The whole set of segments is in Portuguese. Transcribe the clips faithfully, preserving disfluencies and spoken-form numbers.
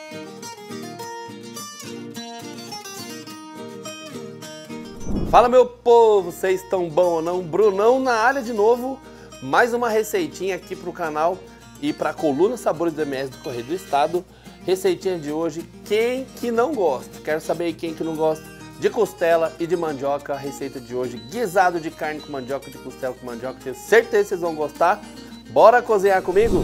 Fala, meu povo, vocês estão bom ou não? Brunão na área de novo, mais uma receitinha aqui pro canal e pra coluna Sabores do M S do Correio do Estado. Receitinha de hoje, quem que não gosta? Quero saber quem que não gosta de costela e de mandioca. A receita de hoje, guisado de carne com mandioca, de costela com mandioca. Tenho certeza que vocês vão gostar. Bora cozinhar comigo?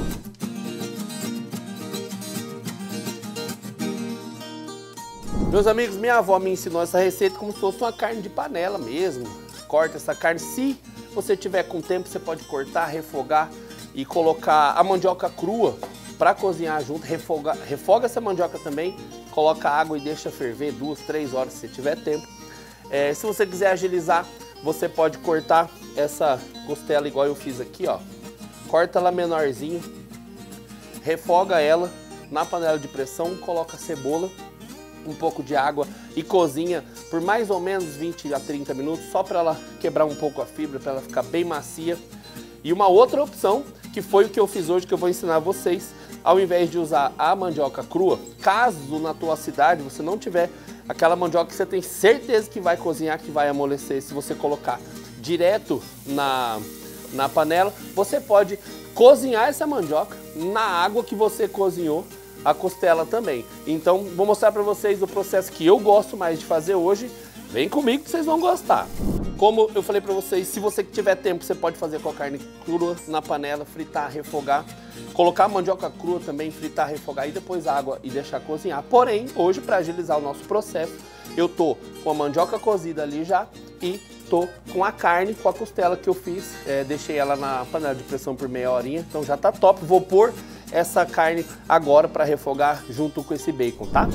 Meus amigos, minha avó me ensinou essa receita como se fosse uma carne de panela mesmo. Corta essa carne, se você tiver com tempo, você pode cortar, refogar e colocar a mandioca crua para cozinhar junto. Refoga, refoga essa mandioca também, coloca água e deixa ferver duas, três horas se tiver tempo. É, se você quiser agilizar, você pode cortar essa costela igual eu fiz aqui, ó. Corta ela menorzinho, refoga ela na panela de pressão, coloca a cebola, um pouco de água e cozinha por mais ou menos vinte a trinta minutos, só para ela quebrar um pouco a fibra, para ela ficar bem macia. E uma outra opção, que foi o que eu fiz hoje, que eu vou ensinar vocês, ao invés de usar a mandioca crua, caso na tua cidade você não tiver aquela mandioca que você tem certeza que vai cozinhar, que vai amolecer, se você colocar direto na, na panela, você pode cozinhar essa mandioca na água que você cozinhou a costela também. Então vou mostrar para vocês o processo que eu gosto mais de fazer hoje. Vem comigo que vocês vão gostar. Como eu falei para vocês, se você tiver tempo, você pode fazer com a carne crua na panela, fritar, refogar, colocar a mandioca crua também, fritar, refogar e depois água e deixar cozinhar. Porém, hoje, para agilizar o nosso processo, eu tô com a mandioca cozida ali já e tô com a carne, com a costela que eu fiz, é, deixei ela na panela de pressão por meia horinha, então já tá top. Vou pôr essa carne agora para refogar junto com esse bacon, tá?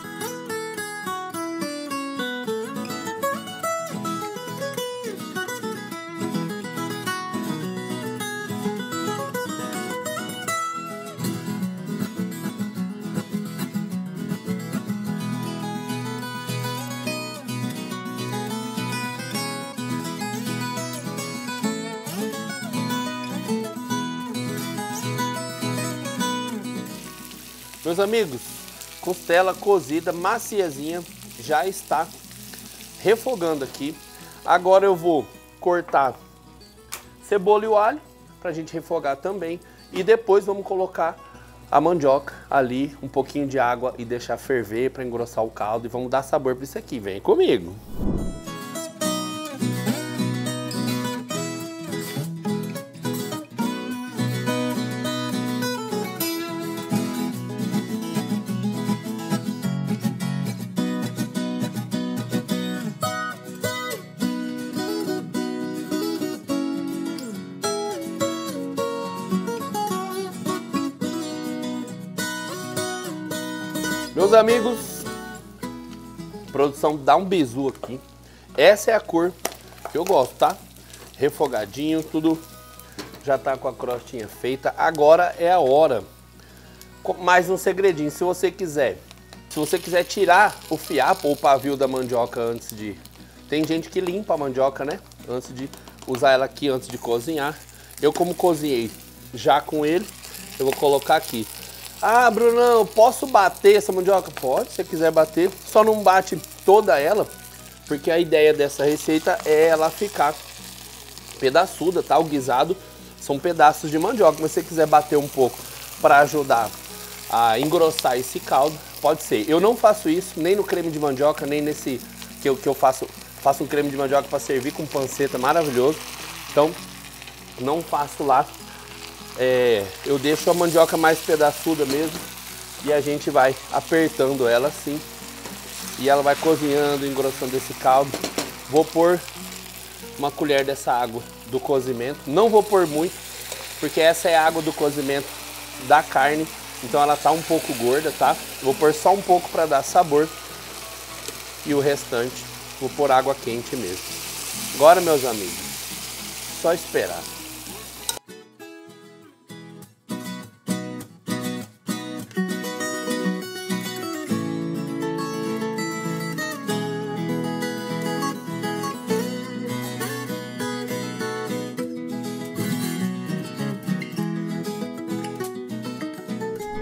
Meus amigos, costela cozida, maciazinha, já está refogando aqui. Agora eu vou cortar cebola e o alho para a gente refogar também. E depois vamos colocar a mandioca ali, um pouquinho de água e deixar ferver para engrossar o caldo. E vamos dar sabor para isso aqui, vem comigo. Meus amigos, produção, dá um bizu aqui. Essa é a cor que eu gosto, tá? Refogadinho, tudo já tá com a crostinha feita. Agora é a hora. Mais um segredinho, se você quiser. Se você quiser tirar o fiapo ou o pavio da mandioca antes de... Tem gente que limpa a mandioca, né? Antes de usar ela aqui, antes de cozinhar. Eu, como cozinhei já com ele, eu vou colocar aqui. Ah, Brunão, posso bater essa mandioca? Pode, se você quiser bater. Só não bate toda ela, porque a ideia dessa receita é ela ficar pedaçuda, tá? O guisado são pedaços de mandioca, mas se você quiser bater um pouco para ajudar a engrossar esse caldo, pode ser. Eu não faço isso nem no creme de mandioca, nem nesse que eu, que eu faço, faço um creme de mandioca para servir com panceta maravilhoso. Então, não faço lá. É, eu deixo a mandioca mais pedaçuda mesmo e a gente vai apertando ela assim e ela vai cozinhando, engrossando esse caldo. Vou pôr uma colher dessa água do cozimento, não vou pôr muito porque essa é a água do cozimento da carne, então ela tá um pouco gorda, tá? Vou pôr só um pouco para dar sabor e o restante vou pôr água quente mesmo. Agora, meus amigos, só esperar.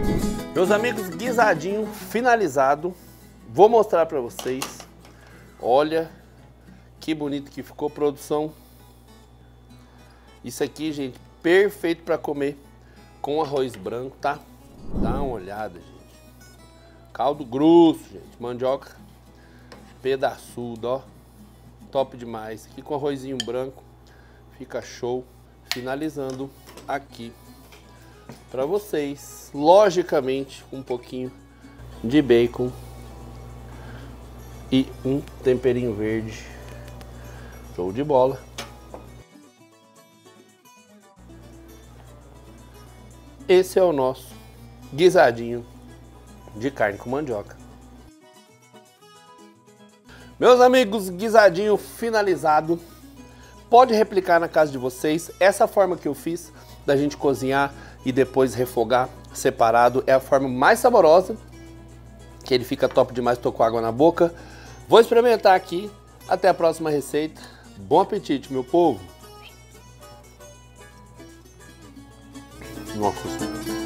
Meus amigos, guisadinho finalizado. Vou mostrar para vocês. Olha que bonito que ficou, produção. Isso aqui, gente, perfeito para comer com arroz branco, tá? Dá uma olhada, gente. Caldo grosso, gente. Mandioca pedaçudo, ó. Top demais. Aqui com arrozinho branco. Fica show. Finalizando aqui para vocês. Logicamente, um pouquinho de bacon. E um temperinho verde. Show de bola. Esse é o nosso guisadinho de carne com mandioca. Meus amigos, guisadinho finalizado. Pode replicar na casa de vocês. Essa forma que eu fiz da gente cozinhar e depois refogar separado é a forma mais saborosa. Que ele fica top demais, tô com água na boca. Vou experimentar aqui. Até a próxima receita. Bom apetite, meu povo. Nossa.